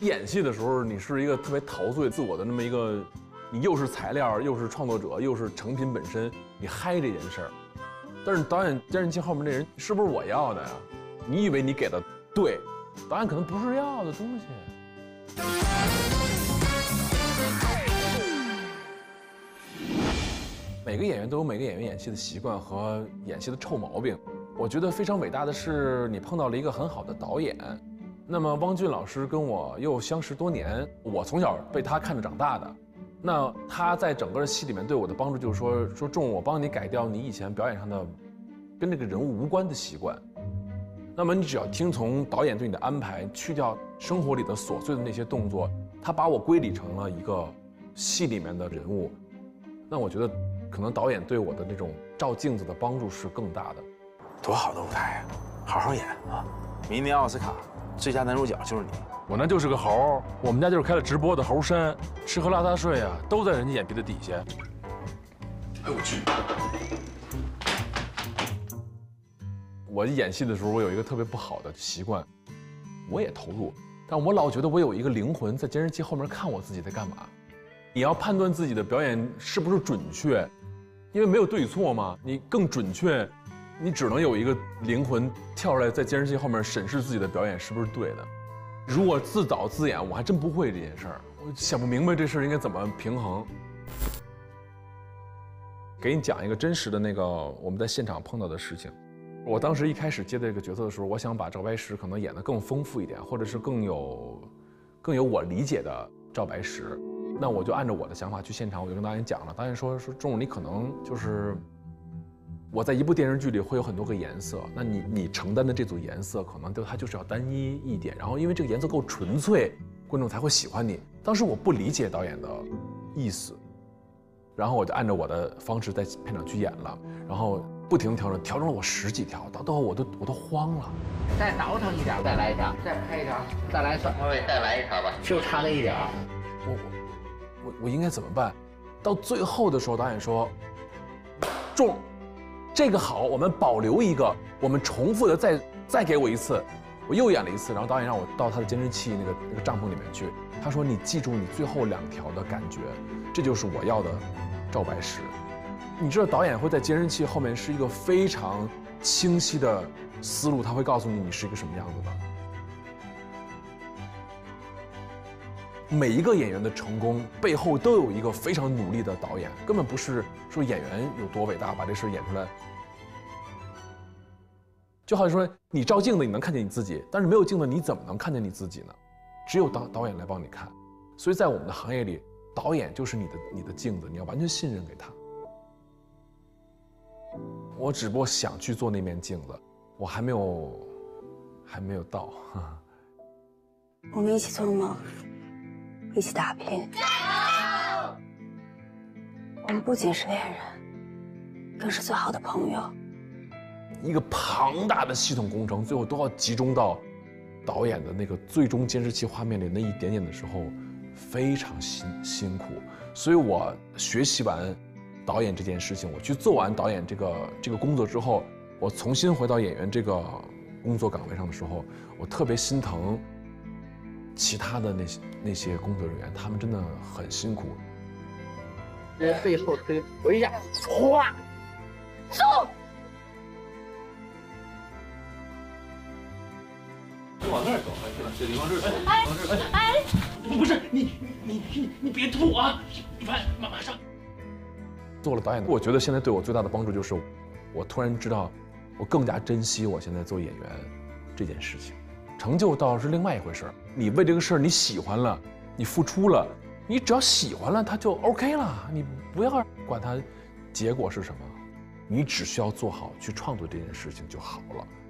演戏的时候，你是一个特别陶醉自我的那么一个，你又是材料，又是创作者，又是成品本身，你嗨这件事儿。但是导演监视器后面那人是不是我要的呀？你以为你给的对，导演可能不是要的东西。每个演员都有每个演员演戏的习惯和演戏的臭毛病。我觉得非常伟大的是，你碰到了一个很好的导演。那么汪俊老师跟我又相识多年，我从小被他看着长大的。那他在整个戏里面对我的帮助就是说仲，我帮你改掉你以前表演上的跟这个人物无关的习惯。那么你只要听从导演对你的安排，去掉生活里的琐碎的那些动作，他把我归理成了一个戏里面的人物。那我觉得可能导演对我的那种照镜子的帮助是更大的。 多好的舞台呀！好好演啊！明年奥斯卡最佳男主角就是你。 我那就是个猴，我们家就是开了直播的猴山，吃喝拉撒睡啊，都在人家眼皮的底下。 哎我去！我演戏的时候，我有一个特别不好的习惯，我也投入，但我老觉得我有一个灵魂在监视器后面看我自己在干嘛。你要判断自己的表演是不是准确，因为没有对错嘛，你更准确，你只能有一个灵魂跳出来，在监视器后面审视自己的表演是不是对的。如果自导自演，我还真不会这件事儿，我想不明白这事儿应该怎么平衡。给你讲一个真实的那个我们在现场碰到的事情。我当时一开始接这个角色的时候，我想把赵白石可能演得更丰富一点，或者是更有我理解的赵白石。那我就按照我的想法去现场，我就跟导演讲了。导演说仲，你可能就是我在一部电视剧里会有很多个颜色，那你承担的这组颜色可能它就是要单一一点，然后因为这个颜色够纯粹，观众才会喜欢你。当时我不理解导演的意思，然后我就按照我的方式在片场去演了，然后不停调整了我10几条，到后我都慌了。 再倒腾一点，再来一条，再拍一条，再来转换位，再来一条吧，就差那一点。 我应该怎么办？到最后的时候，导演说：“仲，这个好，我们保留一个，我们重复的再给我一次。”我又演了一次，然后导演让我到他的监视器那个帐篷里面去。他说：“你记住你最后2条的感觉，这就是我要的赵白石。”你知道导演会在监视器后面是一个非常清晰的思路，他会告诉你是一个什么样子的。每一个演员的成功背后都有一个非常努力的导演，根本不是说演员有多伟大把这事演出来。就好像说你照镜子你能看见你自己，但是没有镜子你怎么能看见你自己呢？只有导演来帮你看。所以在我们的行业里，导演就是你的镜子，你要完全信任给他。我只不过想去做那面镜子，我还没有到。 我们一起做梦，一起打拼。加油！我们不仅是恋人，更是最好的朋友。 一个庞大的系统工程，最后都要集中到导演的那个最终监视器画面里那一点点的时候，非常辛苦。所以我学习完导演这件事情，我去做完导演这个工作之后，我重新回到演员这个工作岗位上的时候，我特别心疼其他的那些工作人员，他们真的很辛苦。 在背后推我一下，唰，走。 往那儿走，这往这儿走，哎，不是你别吐啊！马上。 做了导演，我觉得现在对我最大的帮助就是，我突然知道，我更加珍惜我现在做演员这件事情。成就倒是另外一回事儿，你为这个事儿你喜欢了，你付出了，你只要喜欢了，它就 OK 了。你不要管它结果是什么，你只需要做好去创作这件事情就好了。